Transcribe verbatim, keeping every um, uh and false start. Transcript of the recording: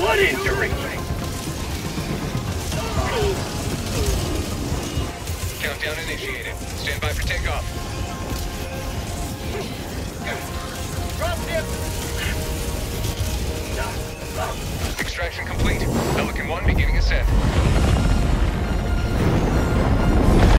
Blood injury! Countdown initiated. Stand by for takeoff. Drop ship! Extraction complete. Pelican one beginning ascent.